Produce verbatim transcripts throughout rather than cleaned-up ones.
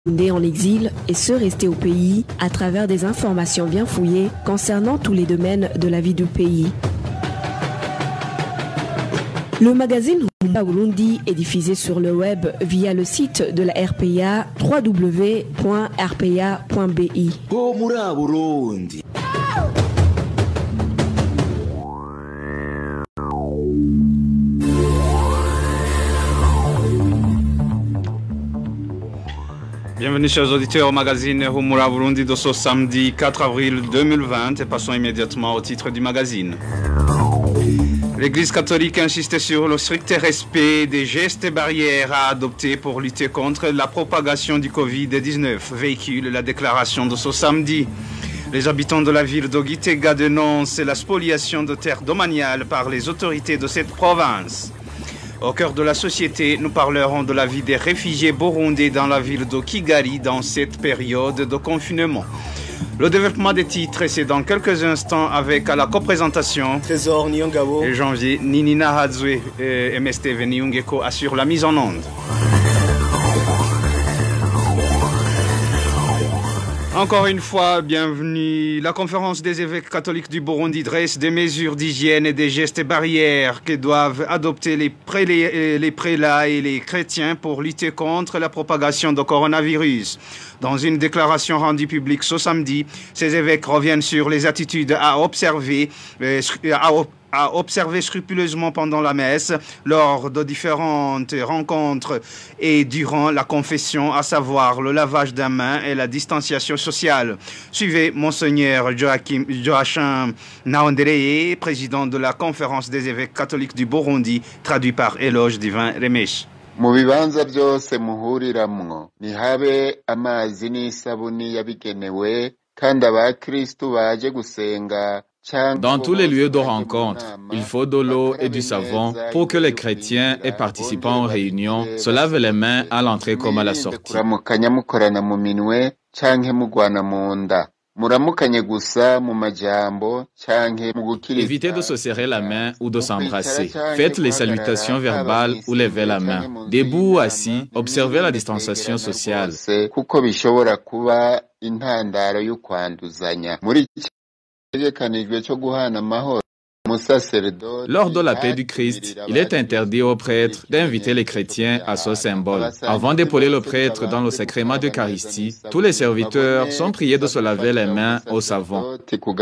Nés en exil et ceux restés au pays à travers des informations bien fouillées concernant tous les domaines de la vie du pays. Le magazine Humura Burundi est diffusé sur le web via le site de la R P A w w w point r p a point b i. Humura Burundi. Bienvenue chers auditeurs au magazine Humura Burundi de ce samedi quatre avril deux mille vingt et passons immédiatement au titre du magazine. L'Église catholique insiste sur le strict respect des gestes et barrières à adopter pour lutter contre la propagation du covid dix-neuf, véhicule la déclaration de ce samedi. Les habitants de la ville d'Ogitega dénoncent la spoliation de terres domaniales par les autorités de cette province. Au cœur de la société, nous parlerons de la vie des réfugiés burundais dans la ville de Kigali dans cette période de confinement. Le développement des titres, c'est dans quelques instants avec à la coprésentation Trésor Nyongabo et janvier Ninina Hadzwe et M S T V Nyungeko assure la mise en onde. Encore une fois, bienvenue. La conférence des évêques catholiques du Burundi dresse des mesures d'hygiène et des gestes et barrières que doivent adopter les prélats, les prélats et les chrétiens pour lutter contre la propagation du coronavirus. Dans une déclaration rendue publique ce samedi, ces évêques reviennent sur les attitudes à observer, à à observer scrupuleusement pendant la messe, lors de différentes rencontres et durant la confession, à savoir le lavage des mains et la distanciation sociale. Suivez Monseigneur Joachim, Joachim Naondereye, président de la conférence des évêques catholiques du Burundi, traduit par Éloge Divin Remesh. Mu bibanza byose muhuriramwo nihabe amazi n'isabuni yabigenewe kandi abakristu baje gusenga. Dans tous les lieux de rencontre, il faut de l'eau et du savon pour que les chrétiens et participants aux réunions se lavent les mains à l'entrée comme à la sortie. Évitez de se serrer la main ou de s'embrasser. Faites les salutations verbales ou levez la main. Debout ou assis, observez la distanciation sociale. Lors de la paix du Christ, il est interdit aux prêtres d'inviter les chrétiens à ce symbole. Avant d'épauler le prêtre dans le sacrement d'Eucharistie, tous les serviteurs sont priés de se laver les mains au savon.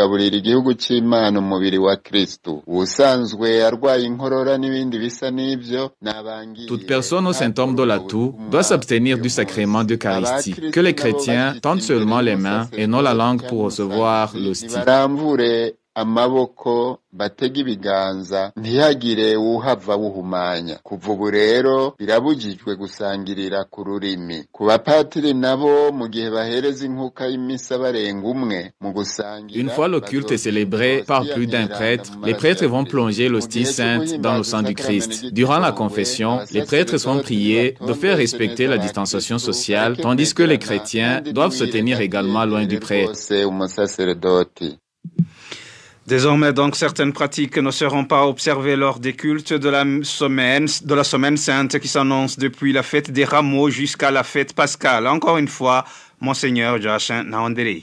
Toute personne aux symptômes de la toux doit s'abstenir du sacrement d'Eucharistie. Que les chrétiens tendent seulement les mains et non la langue pour recevoir l'hostie. amaboko batega ibiganza ntihagire uhava wuhumanya kuva ubu rero birabujijwe gusangirira ku rurimi ku bapatiri nabo mu gihe bahereza inkuka y'imisa barenga umwe mu gusangira. Une fois le culte est célébré par plus d'un prêtre, les prêtres vont plonger l'hostie sainte dans le sang du Christ. Durant la confession, les prêtres sont priés de faire respecter la distanciation sociale, tandis que les chrétiens doivent se tenir également loin du prêtre. Désormais, donc, certaines pratiques ne seront pas observées lors des cultes de la semaine, de la semaine sainte qui s'annonce depuis la fête des rameaux jusqu'à la fête pascale. Encore une fois, Monseigneur Joachim Naondereye.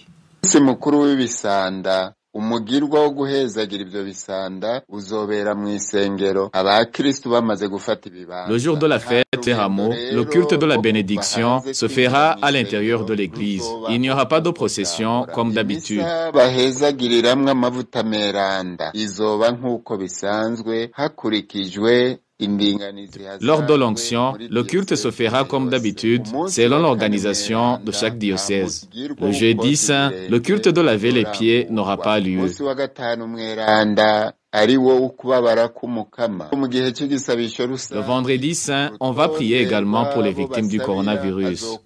umugirwa wo guhezagira ivyo bisanda uzobera mu isengero abakristo bamaze gufata ibibanza. Le jour de la fête des rameaux, le culte de la bénédiction se fera à l'intérieur de l'église. Il n'y aura pas de procession comme d'habitude. Bahezagiriramwe amavuta meranda izoba nk'uko bisanzwe hakurikijwe. Lors de l'onction, le culte se fera comme d'habitude, selon l'organisation de chaque diocèse. Le jeudi saint, le culte de laver les pieds n'aura pas lieu. Le vendredi saint, on va prier également pour les victimes du coronavirus.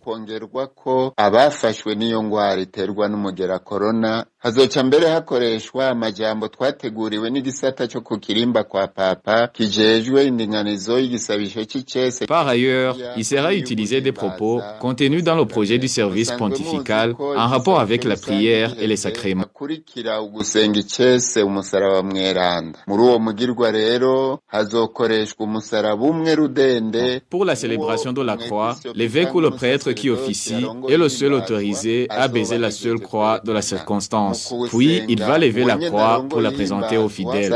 Hazoca mbere hakoreshwa amajambo twateguriwe n'igisata cyo ku kirimba kwa papa kijejwe indinganizo y'igisabisho c'icese. Par ailleurs, il sera utilisé des propos contenus dans le projet du service pontifical en rapport avec la prière et les sacrements. mweranda. Muri uwo mugirwa rero hazokoreshwa umusaraba umwe rudende. Pour la célébration de la croix, l'évêque ou le prêtre qui officie est le seul autorisé à baiser la seule croix de la circonstance. Puis il va lever la croix pour la présenter aux fidèles.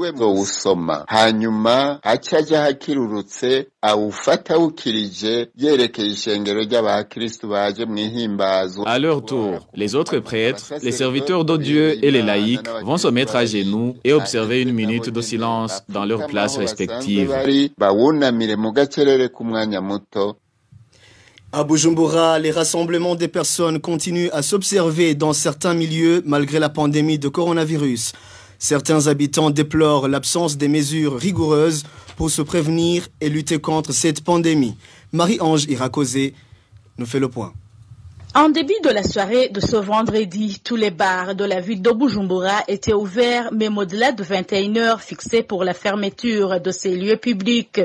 Hanyuma acaja hakirurutse awufata ukirije yerekeye ishengero ry'abakristo baje mwihimbazo. À leur tour, les autres prêtres, les serviteurs de Dieu et les laïcs vont se mettre à genoux et observer une minute de silence dans leurs places respectives. À Bujumbura, les rassemblements des personnes continuent à s'observer dans certains milieux malgré la pandémie de coronavirus. Certains habitants déplorent l'absence des mesures rigoureuses pour se prévenir et lutter contre cette pandémie. Marie-Ange Irakosé nous fait le point. En début de la soirée de ce vendredi, tous les bars de la ville de Bujumbura étaient ouverts, même au-delà de vingt et une heures fixées pour la fermeture de ces lieux publics.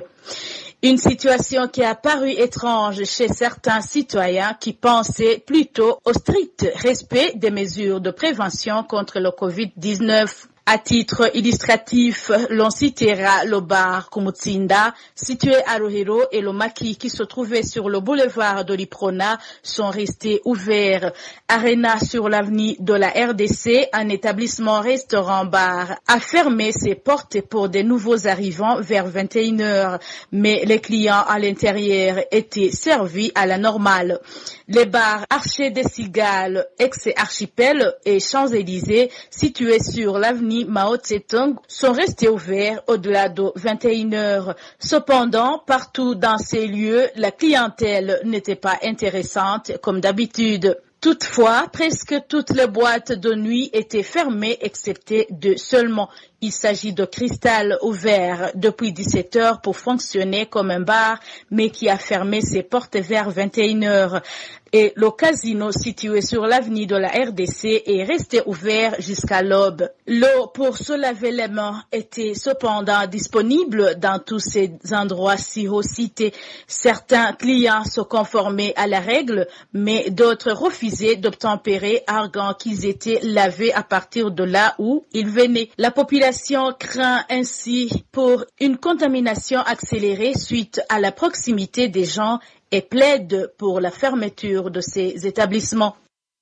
Une situation qui a paru étrange chez certains citoyens qui pensaient plutôt au strict respect des mesures de prévention contre le covid dix-neuf. À titre illustratif, l'on citera le bar Kumutsinda, situé à Rohero, et le maquis qui se trouvait sur le boulevard de l'Iprona sont restés ouverts. Arena sur l'avenue de la R D C, un établissement restaurant-bar, a fermé ses portes pour des nouveaux arrivants vers vingt et une heures, mais les clients à l'intérieur étaient servis à la normale. Les bars Archer des Cigales, Ex-Archipel et Champs-Élysées, situés sur l'avenue Mao Tse-tung, sont restés ouverts au-delà de vingt et une heures. Cependant, partout dans ces lieux, la clientèle n'était pas intéressante comme d'habitude. Toutefois, presque toutes les boîtes de nuit étaient fermées, excepté deux seulement. Il s'agit de Cristal, ouvert depuis dix-sept heures pour fonctionner comme un bar, mais qui a fermé ses portes vers vingt et une heures. Et le casino situé sur l'avenue de la R D C est resté ouvert jusqu'à l'aube. L'eau pour se laver les mains était cependant disponible dans tous ces endroits cités. Certains clients se conformaient à la règle, mais d'autres refusaient d'obtempérer, arguant qu'ils étaient lavés à partir de là où ils venaient. La population craint ainsi pour une contamination accélérée suite à la proximité des gens et plaide pour la fermeture de ces établissements.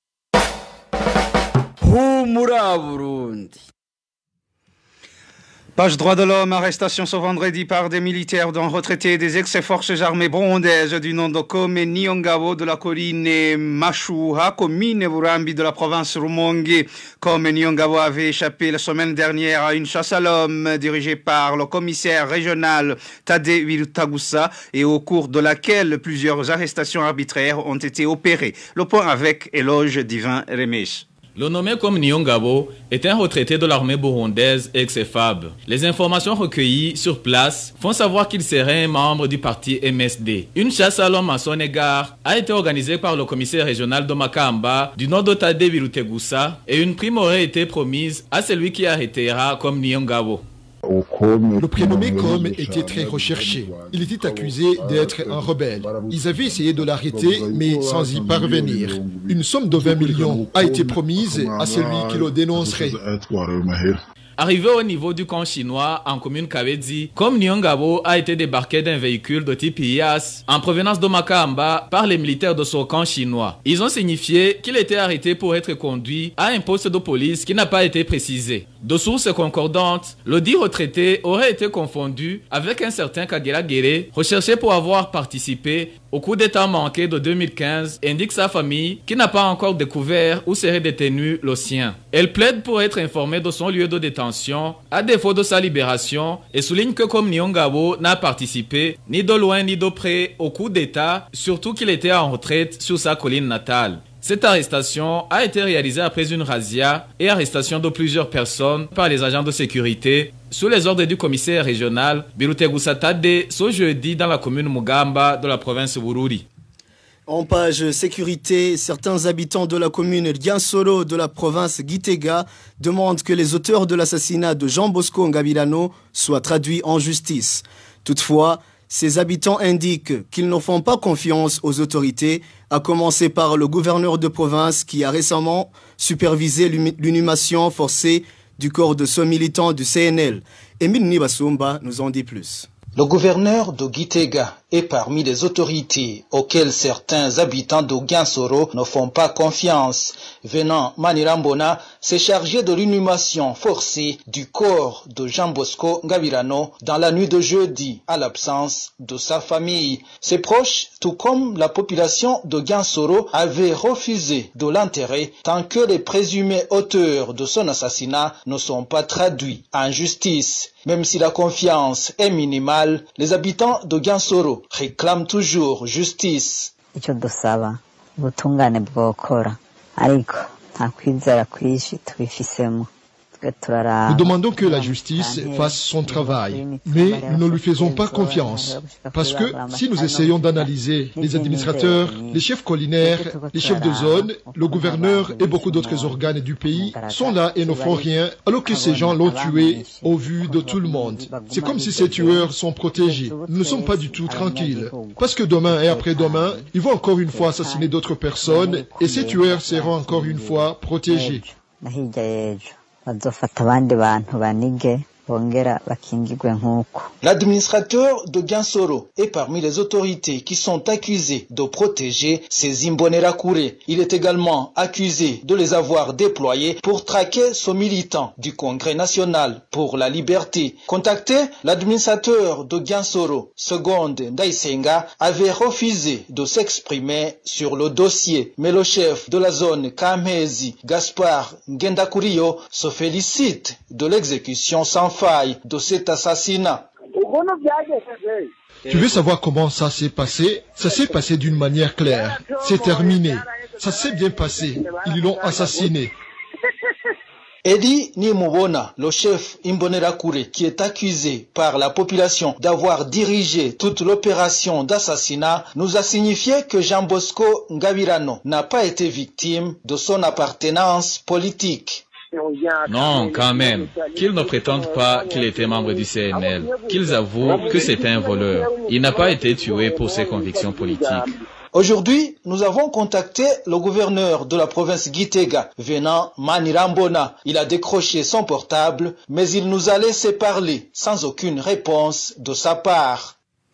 Page droit de l'homme, arrestation ce vendredi par des militaires dont retraités des ex-forces armées burundaises du nom de Kome Nyongabo de la colline Mashuha, commune Burambi de la province Rumonge. Kome Nyongabo avait échappé la semaine dernière à une chasse à l'homme dirigée par le commissaire régional Tade Wirutagusa et au cours de laquelle plusieurs arrestations arbitraires ont été opérées. Le point avec Éloge Divin Remesh. Le nommé comme Nyongabo est un retraité de l'armée burundaise ex-F A B. Les informations recueillies sur place font savoir qu'il serait un membre du parti M S D. Une chasse à l'homme à son égard a été organisée par le commissaire régional de Makamba du nord de Tade Wirutagusa et une prime aurait été promise à celui qui arrêtera comme Nyongabo. Le prénommé Kome était très recherché. Il était accusé d'être un rebelle. Ils avaient essayé de l'arrêter, mais sans y parvenir. Une somme de vingt millions a été promise à celui qui le dénoncerait. Arrivé au niveau du camp chinois en commune Kabedzi, comme Nyongabo a été débarqué d'un véhicule de type I A S en provenance de Makamba par les militaires de ce camp chinois. Ils ont signifié qu'il était arrêté pour être conduit à un poste de police qui n'a pas été précisé. De sources concordantes, le dit retraité aurait été confondu avec un certain Kagera Gere, recherché pour avoir participé au coup d'état manqué de deux mille quinze, indique sa famille qui n'a pas encore découvert où serait détenu le sien. Elle plaide pour être informée de son lieu de détention, à défaut de sa libération, et souligne que comme Nyongabo n'a participé ni de loin ni de près au coup d'état, surtout qu'il était en retraite sur sa colline natale. Cette arrestation a été réalisée après une razzia et arrestation de plusieurs personnes par les agents de sécurité sous les ordres du commissaire régional Birutegusa Tade ce jeudi dans la commune Mugamba de la province Bururi. En page sécurité, certains habitants de la commune Ryansoro de la province Gitega demandent que les auteurs de l'assassinat de Jean Bosco Ngabirano soient traduits en justice. Toutefois, ces habitants indiquent qu'ils ne font pas confiance aux autorités, à commencer par le gouverneur de province qui a récemment supervisé l'inhumation forcée du corps de ce militant du C N L. Émile Nibasumba nous en dit plus. Le gouverneur de Gitega est parmi les autorités auxquelles certains habitants de Giansoro ne font pas confiance. Venant Manirambona s'est chargé de l'inhumation forcée du corps de Jean Bosco Ngabirano dans la nuit de jeudi, à l'absence de sa famille. Ses proches, tout comme la population de Giansoro, avaient refusé de l'enterrer tant que les présumés auteurs de son assassinat ne sont pas traduits en justice. Même si la confiance est minimale, les habitants de Giansoro réclament toujours justice. Icyo dusaba ubutungane bwokora ariko nta kwizera kwishi tubifisemo. Nous demandons que la justice fasse son travail, mais nous ne lui faisons pas confiance. Parce que si nous essayons d'analyser les administrateurs, les chefs collinaires, les chefs de zone, le gouverneur et beaucoup d'autres organes du pays sont là et ne font rien, alors que ces gens l'ont tué au vu de tout le monde. C'est comme si ces tueurs sont protégés. Nous ne sommes pas du tout tranquilles. Parce que demain et après-demain, ils vont encore une fois assassiner d'autres personnes et ces tueurs seront encore une fois protégés. L'administrateur de Giansoro est parmi les autorités qui sont accusées de protéger ces Imbonerakure. Il est également accusé de les avoir déployés pour traquer ce militant du Congrès national pour la liberté. Contacté, l'administrateur de Giansoro, Segonde Ndaisenga, avait refusé de s'exprimer sur le dossier. Mais le chef de la zone Kamezi, Gaspard Ngendakurio, se félicite de l'exécution sans faille de cet assassinat. Tu veux savoir comment ça s'est passé? Ça s'est passé d'une manière claire. C'est terminé. Ça s'est bien passé. Ils l'ont assassiné. Edi Nimubona, le chef Imbonerakure, qui est accusé par la population d'avoir dirigé toute l'opération d'assassinat, nous a signifié que Jean Bosco Ngabirano n'a pas été victime de son appartenance politique. Non, quand même. Qu'ils ne prétendent pas qu'il était membre du C N L. Qu'ils avouent que c'était un voleur. Il n'a pas été tué pour ses convictions politiques. Aujourd'hui, nous avons contacté le gouverneur de la province Gitega, Venant Manirambona. Il a décroché son portable, mais il nous a laissé parler sans aucune réponse de sa part.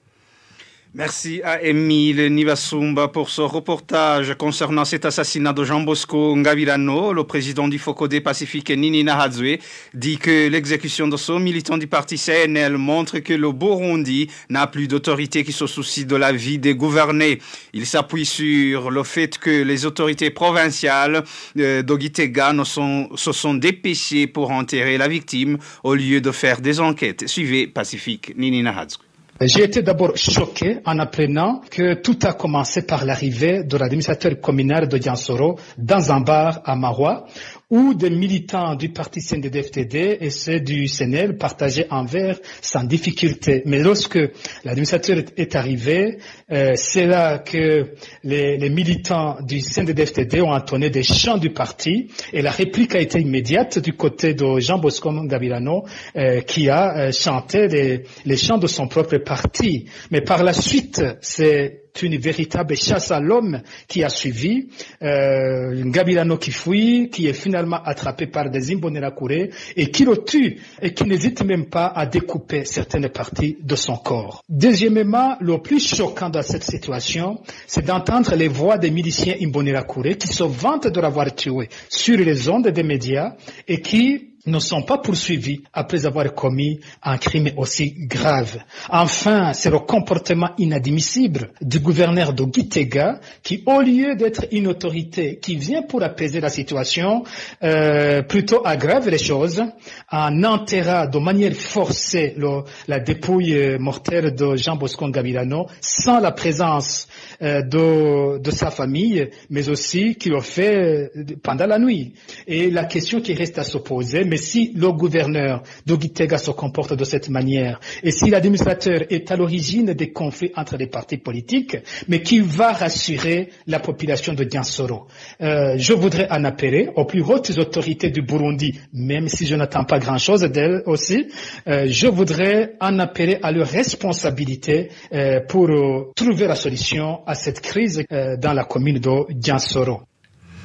Merci à Émile Nibasumba pour ce reportage concernant cet assassinat de Jean Bosco Ngabirano. Le président du Focodé Pacifique, Nini Nahadzwe, dit que l'exécution de ce militant du parti C N L montre que le Burundi n'a plus d'autorité qui se soucie de la vie des gouvernés. Il s'appuie sur le fait que les autorités provinciales euh, de Gitega ne sont, se sont dépêchées pour enterrer la victime au lieu de faire des enquêtes. Suivez Pacifique, Nini Nahadzwe. J'ai été d'abord choqué en apprenant que tout a commencé par l'arrivée de l'administrateur communal de Giansoro dans un bar à Marois, où des militants du parti C N D D F T D et ceux du C N L partageaient un verre sans difficulté. Mais lorsque l'administrateur est arrivé, euh, c'est là que les, les militants du C N D D F T D ont entonné des chants du parti et la réplique a été immédiate du côté de Jean Bosco Ngabirano euh, qui a euh, chanté les, les chants de son propre parti. Mais par la suite, c'est une véritable chasse à l'homme qui a suivi, euh, Ngabirano qui fuit, qui est finalement attrapé par des Imbonerakure et qui le tue et qui n'hésite même pas à découper certaines parties de son corps. Deuxièmement, le plus choquant dans cette situation, c'est d'entendre les voix des miliciens Imbonerakure qui se vantent de l'avoir tué sur les ondes des médias et qui ne sont pas poursuivis après avoir commis un crime aussi grave. Enfin, c'est le comportement inadmissible du gouverneur de Gitega qui, au lieu d'être une autorité qui vient pour apaiser la situation, euh, plutôt aggrave les choses en enterrant de manière forcée le, la dépouille mortelle de Jean Bosco Ngabirano sans la présence euh, de, de sa famille, mais aussi qui le fait pendant la nuit. Et la question qui reste à se poser, mais si le gouverneur de Gitega se comporte de cette manière, et si l'administrateur est à l'origine des conflits entre les partis politiques, mais qui va rassurer la population de Giansoro, euh, je voudrais en appeler aux plus hautes autorités du Burundi, même si je n'attends pas grand-chose d'elles aussi, euh, je voudrais en appeler à leur responsabilité euh, pour euh, trouver la solution à cette crise euh, dans la commune de Giansoro.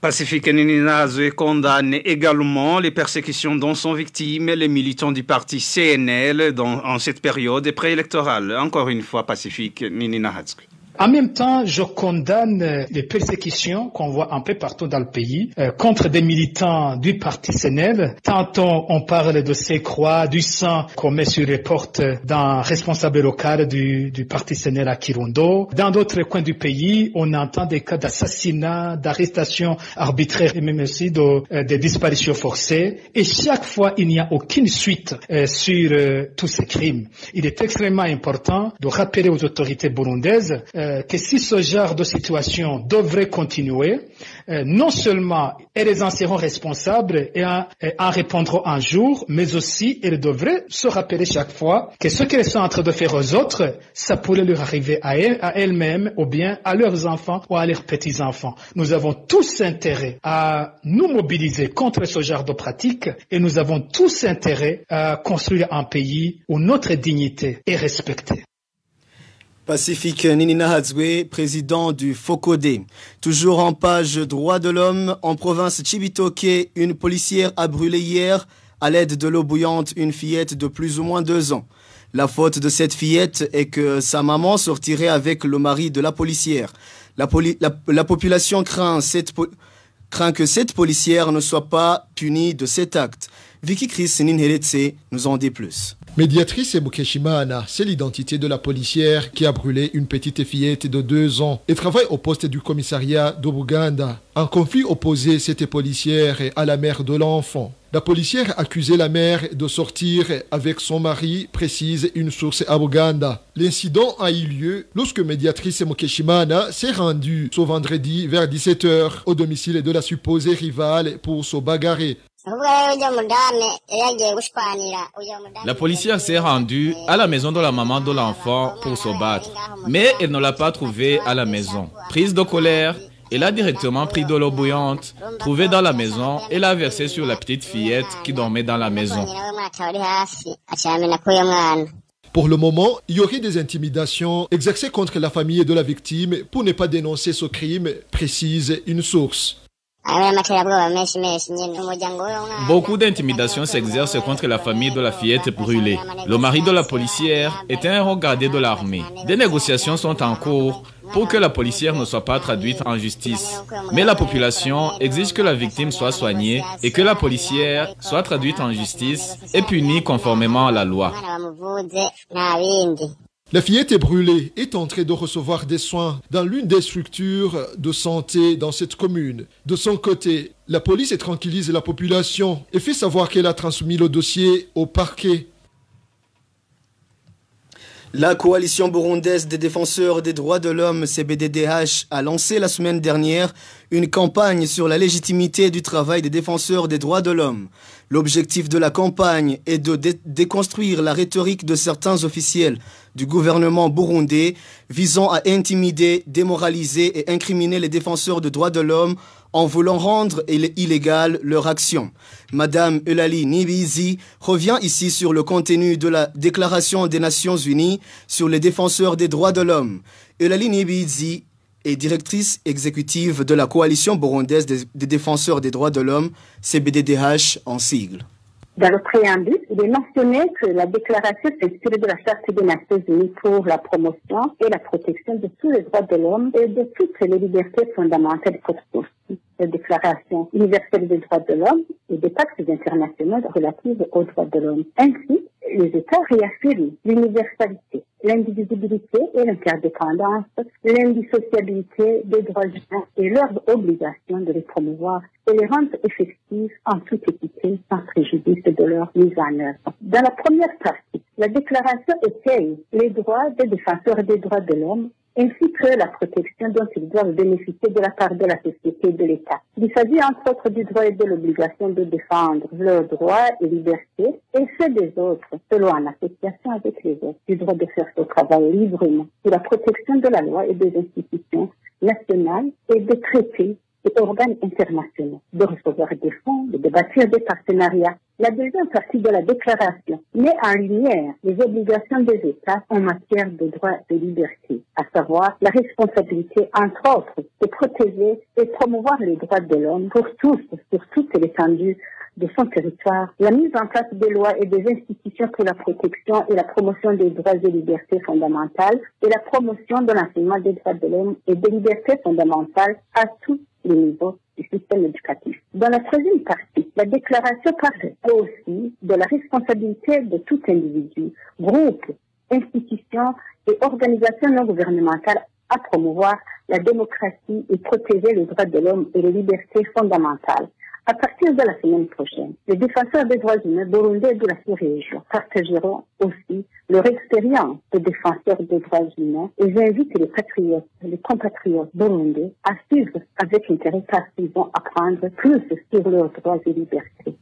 Pacifique Nininazo condamne également les persécutions dont sont victimes les militants du parti C N L dans, en cette période préélectorale. Encore une fois, Pacifique Nininazo. En même temps, je condamne les persécutions qu'on voit un peu partout dans le pays euh, contre des militants du parti C N L. Tantôt, on parle de ces croix, du sang qu'on met sur les portes d'un responsable local du, du parti C N L à Kirundo. Dans d'autres coins du pays, on entend des cas d'assassinat, d'arrestation arbitraire et même aussi de, euh, de disparitions forcées. Et chaque fois, il n'y a aucune suite euh, sur euh, tous ces crimes. Il est extrêmement important de rappeler aux autorités burundaises euh, que si ce genre de situation devrait continuer, euh, non seulement elles en seront responsables et en, et en répondront un jour, mais aussi elles devraient se rappeler chaque fois que ce qu'elles sont en train de faire aux autres, ça pourrait leur arriver à, elles, à elles-mêmes ou bien à leurs enfants ou à leurs petits-enfants. Nous avons tous intérêt à nous mobiliser contre ce genre de pratiques et nous avons tous intérêt à construire un pays où notre dignité est respectée. Pacifique Nininazo, président du FOCODE. Toujours en page droits de l'homme, en province Chibitoke, une policière a brûlé hier, à l'aide de l'eau bouillante, une fillette de plus ou moins deux ans. La faute de cette fillette est que sa maman sortirait avec le mari de la policière. La, poli la, la population craint, cette po craint que cette policière ne soit pas punie de cet acte. Vicky Chris Ninheretse nous en dit plus. Médiatrice Mukeshimana, c'est l'identité de la policière qui a brûlé une petite fillette de deux ans et travaille au poste du commissariat d'Obuganda. En conflit opposé, cette policière à la mère de l'enfant. La policière accusait la mère de sortir avec son mari, précise une source à Buganda. L'incident a eu lieu lorsque Médiatrice Mukeshimana s'est rendue ce vendredi vers dix-sept heures au domicile de la supposée rivale pour se bagarrer. La policière s'est rendue à la maison de la maman de l'enfant pour se battre, mais elle ne l'a pas trouvée à la maison. Prise de colère, elle a directement pris de l'eau bouillante, trouvée dans la maison, et l'a versée sur la petite fillette qui dormait dans la maison. Pour le moment, il y aurait des intimidations exercées contre la famille de la victime pour ne pas dénoncer ce crime, précise une source. Beaucoup d'intimidations s'exercent contre la famille de la fillette brûlée. Le mari de la policière était un haut gradé de l'armée. Des négociations sont en cours pour que la policière ne soit pas traduite en justice. Mais la population exige que la victime soit soignée et que la policière soit traduite en justice et punie conformément à la loi. La fillette brûlée est en train de recevoir des soins dans l'une des structures de santé dans cette commune. De son côté, la police tranquillise la population et fait savoir qu'elle a transmis le dossier au parquet. La coalition burundaise des défenseurs des droits de l'homme, C B D D H, a lancé la semaine dernière une campagne sur la légitimité du travail des défenseurs des droits de l'homme. L'objectif de la campagne est de dé déconstruire la rhétorique de certains officiels du gouvernement burundais visant à intimider, démoraliser et incriminer les défenseurs des droits de l'homme en voulant rendre illégale leur action. Madame Eulalie Nibizi revient ici sur le contenu de la Déclaration des Nations Unies sur les défenseurs des droits de l'homme. Eulalie Nibizi est directrice exécutive de la coalition burundaise des, des défenseurs des droits de l'homme, C B D D H en sigle. Dans le préambule, il est mentionné que la déclaration s'inspire de la Charte des Nations Unies pour la promotion et la protection de tous les droits de l'homme et de toutes les libertés fondamentales pour tous. La Déclaration universelle des droits de l'homme et des pactes internationaux relatifs aux droits de l'homme. Ainsi, les États réaffirment l'universalité, l'indivisibilité et l'interdépendance, l'indissociabilité des droits humains et leur obligation de les promouvoir et les rendre effectifs en toute équité sans préjudice de leur mise en œuvre. Dans la première partie, la déclaration étaye les droits des défenseurs des droits de l'homme ainsi que la protection dont ils doivent bénéficier de la part de la société et de l'État. Il s'agit entre autres du droit et de l'obligation de défendre leurs droits et libertés et ceux des autres, selon en association avec les autres, du droit de faire ce travail librement, de la protection de la loi et des institutions nationales et des traités et organes internationaux, de recevoir des fonds, de bâtir des partenariats La deuxième partie de la déclaration met en lumière les obligations des États en matière de droits et libertés, à savoir la responsabilité, entre autres, de protéger et promouvoir les droits de l'homme pour tous, sur toute l'étendue de son territoire, la mise en place des lois et des institutions pour la protection et la promotion des droits et libertés fondamentales et la promotion de l'enseignement des droits de l'homme et des libertés fondamentales à tous les niveaux du système éducatif. Dans la troisième partie, la déclaration parle aussi de la responsabilité de tout individu, groupe, institution et organisation non gouvernementale à promouvoir la démocratie et protéger les droits de l'homme et les libertés fondamentales. À partir de la semaine prochaine, les défenseurs des droits humains burundais de la sous-région partageront aussi leur expérience de défenseurs des droits humains et j'invite les patriotes, les compatriotes burundais à suivre avec intérêt car ils vont apprendre plus sur leurs droits et libertés.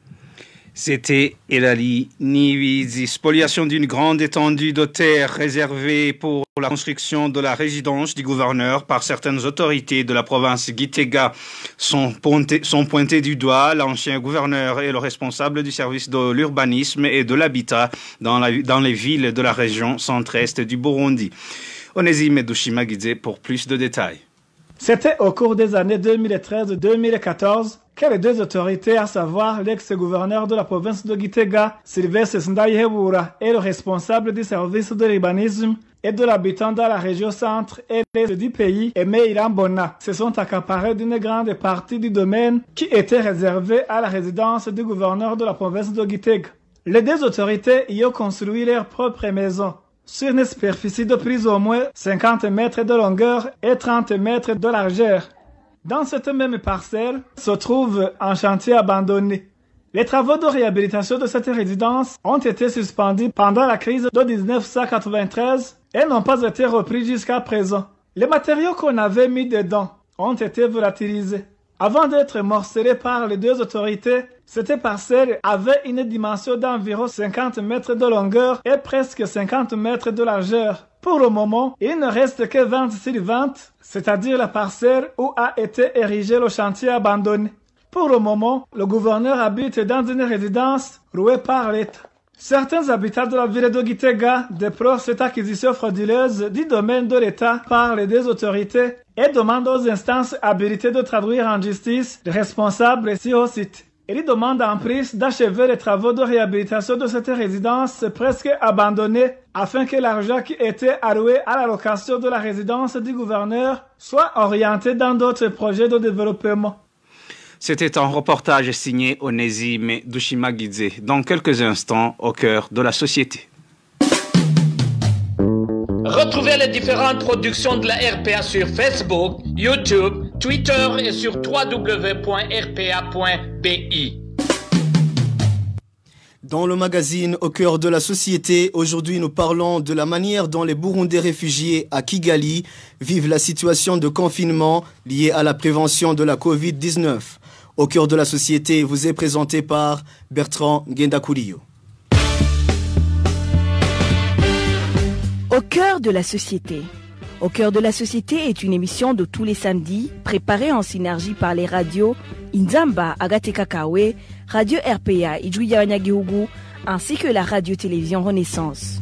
C'était Elali Niwizi. Spoliation d'une grande étendue de terre réservée pour la construction de la résidence du gouverneur par certaines autorités de la province Gitega sont, pointés, sont pointés du doigt. L'ancien gouverneur est le responsable du service de l'urbanisme et de l'habitat dans, la, dans les villes de la région centre-est du Burundi. Onésime Dushimagidze pour plus de détails. C'était au cours des années deux mille treize deux mille quatorze que les deux autorités, à savoir l'ex-gouverneur de la province de Gitega, Sylvestre Sindayihebura, et le responsable du service de l'urbanisme et de l'habitant dans la région centre et l'est du pays, Aimé Irambona, se sont accaparés d'une grande partie du domaine qui était réservé à la résidence du gouverneur de la province de Gitega. Les deux autorités y ont construit leur propre maison sur une superficie de plus ou moins cinquante mètres de longueur et trente mètres de largeur. Dans cette même parcelle se trouve un chantier abandonné. Les travaux de réhabilitation de cette résidence ont été suspendus pendant la crise de dix-neuf cent quatre-vingt-treize et n'ont pas été repris jusqu'à présent. Les matériaux qu'on avait mis dedans ont été volatilisés. Avant d'être morcelés par les deux autorités, cette parcelle avait une dimension d'environ cinquante mètres de longueur et presque cinquante mètres de largeur. Pour le moment, il ne reste que vingt sur vingt, c'est-à-dire la parcelle où a été érigé le chantier abandonné. Pour le moment, le gouverneur habite dans une résidence louée par l'État. Certains habitants de la ville de Gitega déplorent cette acquisition frauduleuse du domaine de l'État par les deux autorités et demandent aux instances habilitées de traduire en justice les responsables sur le site. Ils demandent en plus d'achever les travaux de réhabilitation de cette résidence presque abandonnée afin que l'argent qui était alloué à la location de la résidence du gouverneur soit orienté dans d'autres projets de développement. C'était un reportage signé Onésime Dushimagidze. Dans quelques instants, au cœur de la société. Retrouvez les différentes productions de la R P A sur Facebook, YouTube, Twitter et sur w w w point r p a point b i. Dans le magazine Au cœur de la société, aujourd'hui nous parlons de la manière dont les Burundais réfugiés à Kigali vivent la situation de confinement liée à la prévention de la covid dix-neuf. Au cœur de la société vous est présenté par Bertrand Ngendakurio. Au cœur de la société. Au cœur de la société est une émission de tous les samedis, préparée en synergie par les radios Inzamba, Agatekakawe, Radio R P A, Ijouya Wanyagihugu, ainsi que la radio-télévision Renaissance.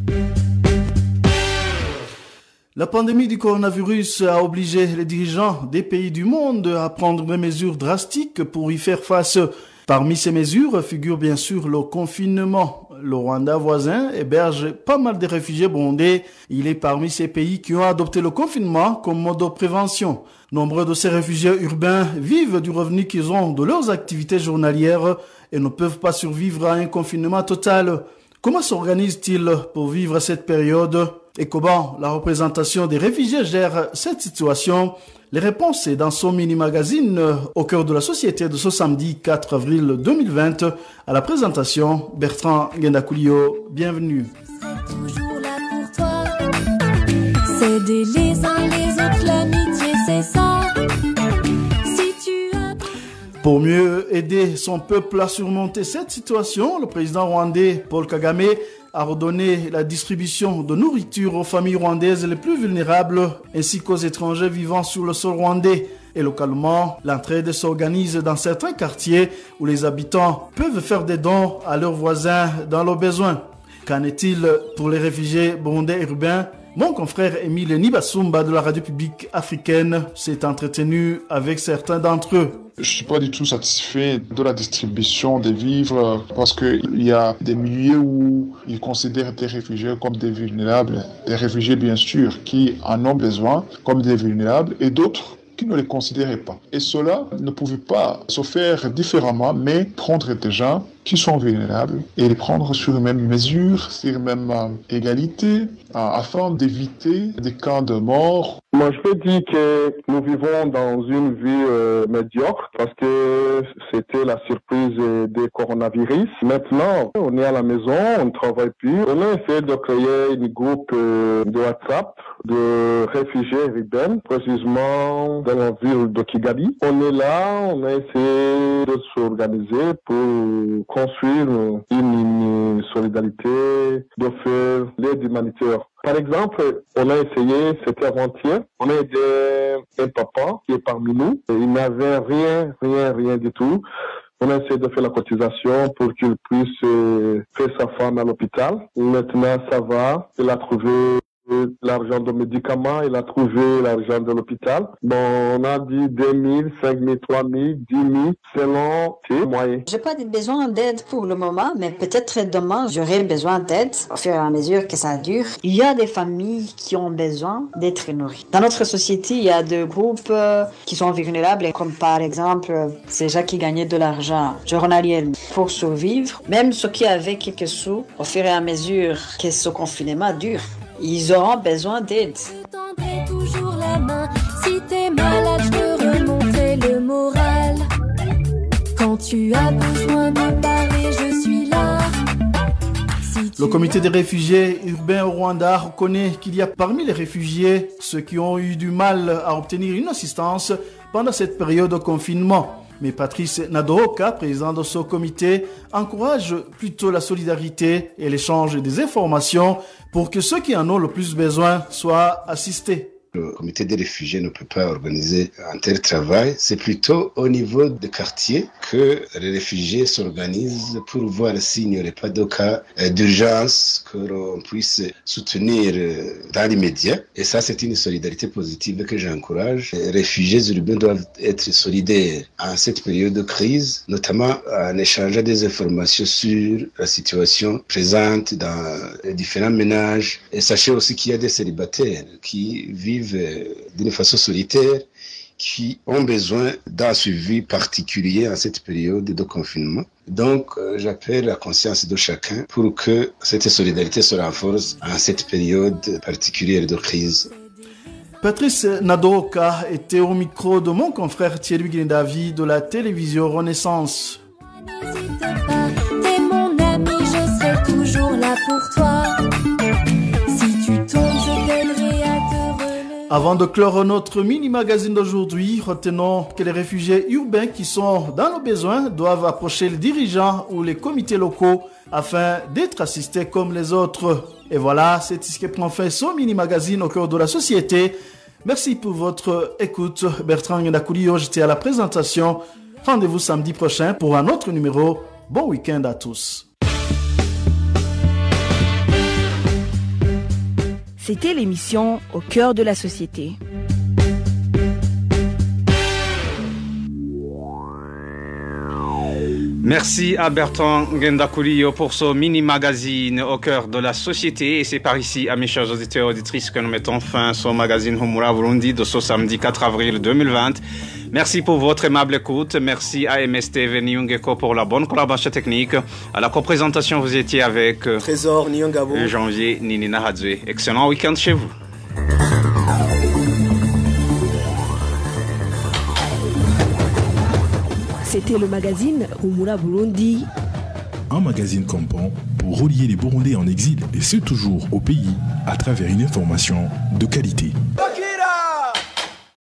La pandémie du coronavirus a obligé les dirigeants des pays du monde à prendre des mesures drastiques pour y faire face. Parmi ces mesures figure bien sûr le confinement. Le Rwanda voisin héberge pas mal de réfugiés burundais. Il est parmi ces pays qui ont adopté le confinement comme mode de prévention. Nombreux de ces réfugiés urbains vivent du revenu qu'ils ont de leurs activités journalières et ne peuvent pas survivre à un confinement total. Comment s'organisent-ils pour vivre cette période et comment la représentation des réfugiés gère cette situation? Les réponses sont dans son mini-magazine Au cœur de la société de ce samedi quatre avril deux mille vingt. À la présentation, Bertrand Ngendakurio. Bienvenue. Toujours là pour toi. S'aider les uns les autres, l'amitié c'est ça. Si tu as... Pour mieux aider son peuple à surmonter cette situation, le président rwandais Paul Kagame a ordonné la distribution de nourriture aux familles rwandaises les plus vulnérables ainsi qu'aux étrangers vivant sur le sol rwandais. Et localement, l'entraide s'organise dans certains quartiers où les habitants peuvent faire des dons à leurs voisins dans leurs besoins. Qu'en est-il pour les réfugiés burundais urbains? Mon confrère Émile Nibasumba de la radio publique africaine s'est entretenu avec certains d'entre eux. Je ne suis pas du tout satisfait de la distribution des vivres parce qu'il y a des milieux où ils considèrent des réfugiés comme des vulnérables, des réfugiés bien sûr qui en ont besoin comme des vulnérables et d'autres qui ne les considéraient pas. Et cela ne pouvait pas se faire différemment, mais prendre des gens qui sont vulnérables et les prendre sur une même mesure, sur une même euh, égalité, euh, afin d'éviter des cas de mort. Moi, je peux dire que nous vivons dans une vie euh, médiocre parce que c'était la surprise euh, des coronavirus. Maintenant, on est à la maison, on ne travaille plus. On a essayé de créer un groupe euh, de WhatsApp de réfugiés urbains, précisément dans la ville de Kigali. On est là, on a essayé de s'organiser pour construire une, une solidarité, de faire l'aide humanitaire. Par exemple, on a essayé, c'était avant-hier, on a aidé un papa qui est parmi nous. Il n'avait rien, rien, rien du tout. On a essayé de faire la cotisation pour qu'il puisse euh, faire sa femme à l'hôpital. Maintenant, ça va. Il a trouvé l'argent de médicaments, il a trouvé l'argent de l'hôpital. Bon, on a dit deux mille, cinq mille, trois mille, dix mille, selon ses moyens. J'ai pas de besoin d'aide pour le moment, mais peut-être demain, j'aurai besoin d'aide au fur et à mesure que ça dure. Il y a des familles qui ont besoin d'être nourries. Dans notre société, il y a des groupes qui sont vulnérables, comme par exemple, ces gens qui gagnaient de l'argent journalièrement pour survivre. Même ceux qui avaient quelques sous, au fur et à mesure que ce confinement dure, ils auront besoin d'aide. Je tendrai toujours la main. Si t'es malade, je te remonterai le moral. Quand tu as besoin de parler, je suis là. Si Le comité des réfugiés urbains au Rwanda reconnaît qu'il y a parmi les réfugiés ceux qui ont eu du mal à obtenir une assistance pendant cette période de confinement. Mais Patrice Nadooka, président de ce comité, encourage plutôt la solidarité et l'échange des informations pour que ceux qui en ont le plus besoin soient assistés. Le comité des réfugiés ne peut pas organiser un tel travail. C'est plutôt au niveau des quartiers que les réfugiés s'organisent pour voir s'il n'y aurait pas de cas d'urgence que l'on puisse soutenir dans l'immédiat. Et ça, c'est une solidarité positive que j'encourage. Les réfugiés urbains doivent être solidaires en cette période de crise, notamment en échangeant des informations sur la situation présente dans les différents ménages. Et sachez aussi qu'il y a des célibataires qui vivent d'une façon solitaire, qui ont besoin d'un suivi particulier en cette période de confinement. Donc, euh, j'appelle la conscience de chacun pour que cette solidarité se renforce en cette période particulière de crise. Patrice Nadooka était au micro de mon confrère Thierry Guindavi de la télévision Renaissance. n'hésite pas, t'es mon ami, je serai toujours là pour toi. Si tu tombes, je t'aiderai à te relever. Avant de clore notre mini-magazine d'aujourd'hui, retenons que les réfugiés urbains qui sont dans le besoin doivent approcher les dirigeants ou les comités locaux afin d'être assistés comme les autres. Et voilà, c'est ce qui prend fin ce mini-magazine au cœur de la société. Merci pour votre écoute. Bertrand Ndakoulio, j'étais à la présentation. Rendez-vous samedi prochain pour un autre numéro. Bon week-end à tous. C'était l'émission Au cœur de la société. Merci à Bertrand Ngendakoulio pour ce mini-magazine Au cœur de la société. Et c'est par ici, à mes chers auditeurs et auditrices, que nous mettons fin à ce magazine Humura Burundi de ce samedi quatre avril deux mille vingt. Merci pour votre aimable écoute. Merci à M S T V Nyungeko pour la bonne collaboration technique. À la co-présentation, vous étiez avec Trésor Nyongabo et Janvier Ninina Hadzwe. Excellent week-end chez vous. C'était le magazine Humura Burundi. Un magazine campant pour relier les Burundais en exil et ceux toujours au pays à travers une information de qualité. Okay.